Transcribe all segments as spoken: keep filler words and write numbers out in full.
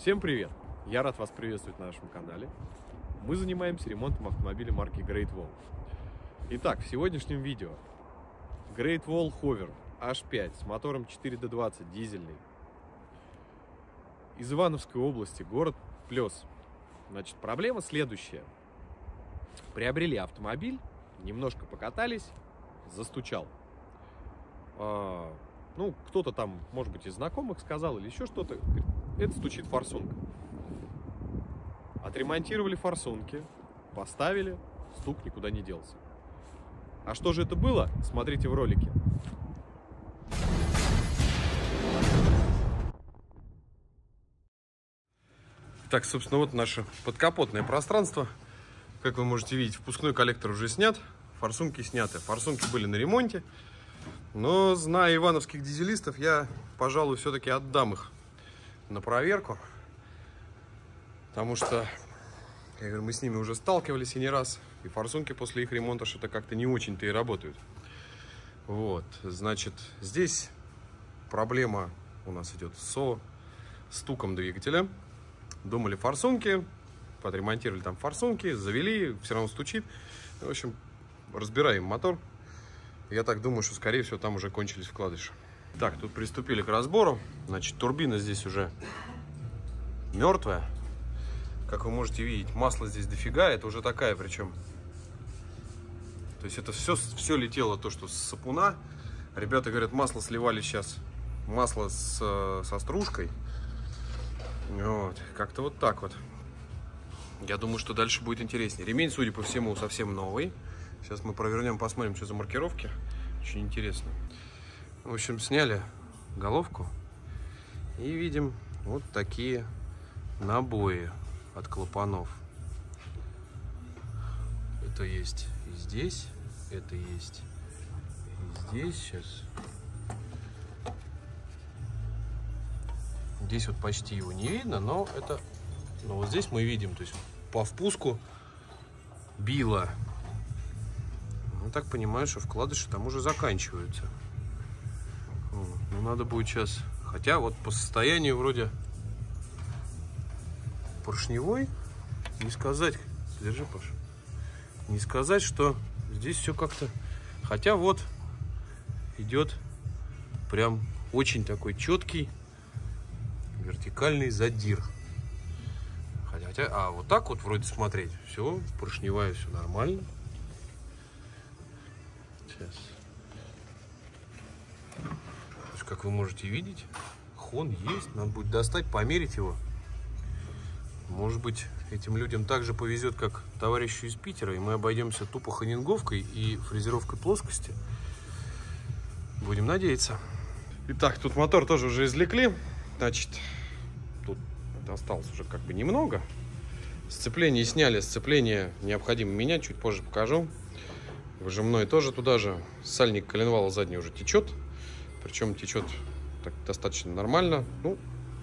Всем привет! Я рад вас приветствовать на нашем канале. Мы занимаемся ремонтом автомобиля марки Great Wall. Итак, в сегодняшнем видео Great Wall Hover эйч пять с мотором четыре дэ двадцать дизельный из Ивановской области, город Плес. Значит, проблема следующая. Приобрели автомобиль, немножко покатались, застучал. А, ну, кто-то там, может быть, из знакомых сказал или еще что-то. Это стучит форсунка. Отремонтировали форсунки, поставили, стук никуда не делся. А что же это было? Смотрите в ролике. Так, собственно, вот наше подкапотное пространство. Как вы можете видеть, впускной коллектор уже снят, форсунки сняты. Форсунки были на ремонте, но, зная ивановских дизелистов, я, пожалуй, все-таки отдам их на проверку. Потому что, я говорю, мы с ними уже сталкивались и не раз. И форсунки после их ремонта что-то как-то не очень-то и работают. Вот, значит, здесь проблема у нас идет со стуком двигателя. Думали форсунки, подремонтировали там форсунки, завели, все равно стучит. В общем, разбираем мотор. Я так думаю, что, скорее всего, там уже кончились вкладыши. Так, тут приступили к разбору. Значит, турбина здесь уже мертвая. Как вы можете видеть, масла здесь дофига. Это уже такая, причем. То есть это все, все летело, то, что с сапуна. Ребята говорят, масло сливали сейчас. Масло с, со стружкой. Вот, как-то вот так вот. Я думаю, что дальше будет интереснее. Ремень, судя по всему, совсем новый. Сейчас мы провернем, посмотрим, что за маркировки. Очень интересно. В общем, сняли головку и видим вот такие набои от клапанов. Это есть и здесь, это есть и здесь. Сейчас. Здесь вот почти его не видно, но это, но вот здесь мы видим, то есть по впуску било. Ну, так понимаю, что вкладыши там уже заканчиваются. Ну, надо будет сейчас, хотя вот по состоянию вроде поршневой, не сказать, держи, Паша, не сказать, что здесь все как-то, хотя вот идет прям очень такой четкий вертикальный задир. Хотя, а вот так вот вроде смотреть, все, поршневая, все нормально. Сейчас. Как вы можете видеть, хон есть, надо будет достать, померить его. Может быть, этим людям также повезет, как товарищу из Питера, и мы обойдемся тупо хонинговкой и фрезеровкой плоскости. Будем надеяться. Итак, тут мотор тоже уже извлекли. Значит, тут осталось уже как бы немного. Сцепление сняли, сцепление необходимо менять, чуть позже покажу. Выжимной тоже туда же. Сальник коленвала задний уже течет. Причем течет так достаточно нормально. Ну,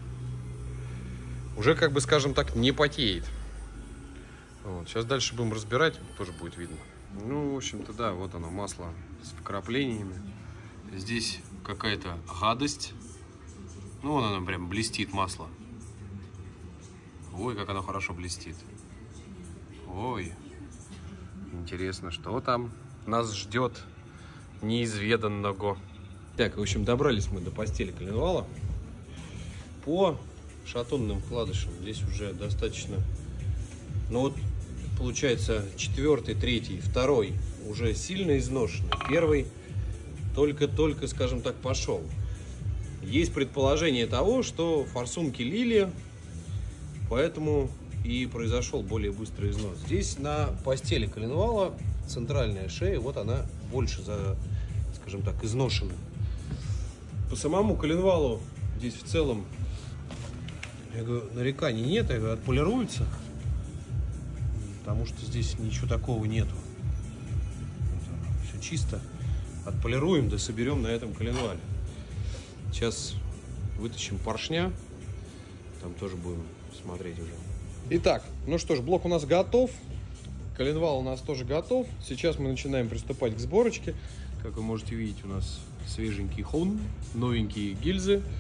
уже, как бы, скажем так, не потеет. Вот. Сейчас дальше будем разбирать, тоже будет видно. Ну, в общем-то, да, вот оно, масло с вкраплениями. Здесь какая-то гадость. Ну, вон оно прям блестит, масло. Ой, как оно хорошо блестит. Ой, интересно, что там нас ждет неизведанного. Так, в общем, добрались мы до постели коленвала. По шатунным вкладышам здесь уже достаточно. Ну вот, получается, четвертый, третий, второй уже сильно изношенный. Первый только-только, скажем так, пошел. Есть предположение того, что форсунки лили, поэтому и произошел более быстрый износ. Здесь на постели коленвала центральная шея, вот она больше, за, скажем так, изношена. По самому коленвалу здесь в целом, я говорю, нареканий нет, я говорю, отполируется, потому что здесь ничего такого нету. Все чисто. Отполируем, да соберем на этом коленвале. Сейчас вытащим поршня, там тоже будем смотреть уже. Итак, ну что ж, блок у нас готов, коленвал у нас тоже готов. Сейчас мы начинаем приступать к сборочке. Как вы можете видеть, у нас свеженький хон, новенькие гильзы.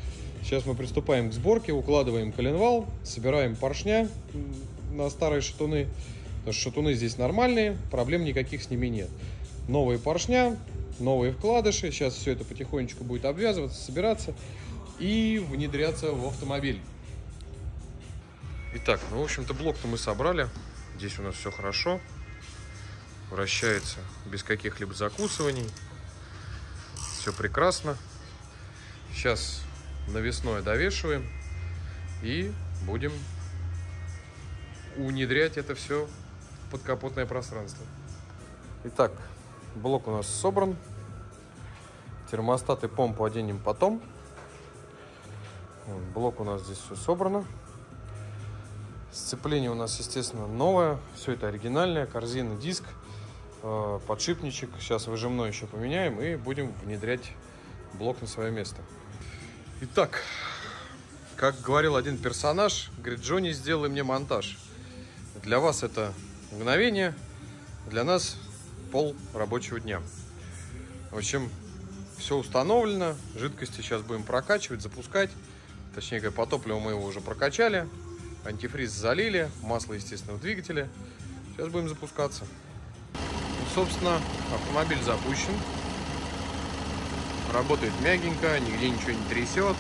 Сейчас мы приступаем к сборке, укладываем коленвал, собираем поршня на старые шатуны. Потому что шатуны здесь нормальные, проблем никаких с ними нет. Новые поршня, новые вкладыши. Сейчас все это потихонечку будет обвязываться, собираться и внедряться в автомобиль. Итак, ну, в общем-то, блок-то мы собрали. Здесь у нас все хорошо. Вращается без каких-либо закусываний. Все прекрасно. Сейчас навесное довешиваем и будем внедрять это все в подкапотное пространство. Итак, блок у нас собран. Термостат и помпу оденем потом. Блок у нас здесь все собрано. Сцепление у нас, естественно, новое. Все это оригинальное. Корзина, диск, подшипничек. Сейчас выжимной еще поменяем и будем внедрять блок на свое место. Итак, как говорил один персонаж, говорит: Джонни, сделай мне монтаж. Для вас это мгновение, для нас пол рабочего дня. В общем, все установлено. Жидкости сейчас будем прокачивать, запускать. Точнее говоря, по топливу мы его уже прокачали. Антифриз залили, масло, естественно, в двигателе. Сейчас будем запускаться. Ну, собственно, автомобиль запущен. Работает мягенько, нигде ничего не трясет.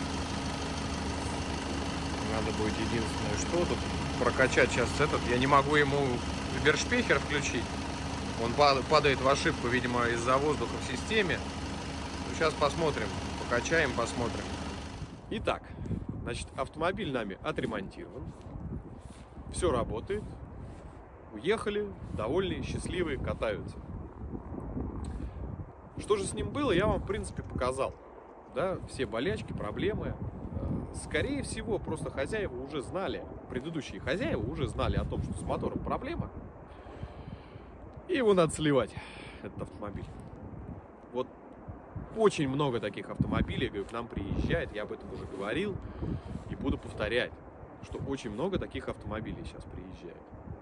Надо будет единственное, что тут прокачать сейчас этот. Я не могу ему вершпехер включить. Он падает в ошибку, видимо, из-за воздуха в системе. Ну, сейчас посмотрим, покачаем, посмотрим. Итак, значит, автомобиль нами отремонтирован. Все работает. Уехали, довольные, счастливые, катаются. Что же с ним было, я вам, в принципе, показал. Да, все болячки, проблемы. Скорее всего, просто хозяева уже знали, предыдущие хозяева уже знали о том, что с мотором проблема. И его надо сливать, этот автомобиль. Вот очень много таких автомобилей, говорю, к нам приезжает, я об этом уже говорил и буду повторять, что очень много таких автомобилей сейчас приезжает.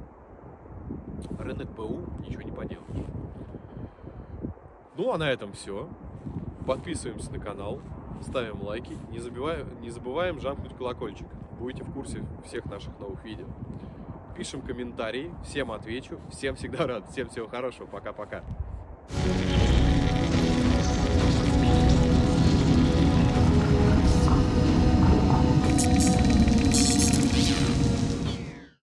Рынок БУ, ничего не поделаешь. Ну а на этом все. Подписываемся на канал, ставим лайки, не забываем, не забываем жамкнуть колокольчик. Будете в курсе всех наших новых видео. Пишем комментарии, всем отвечу, всем всегда рад, всем всего хорошего, пока-пока.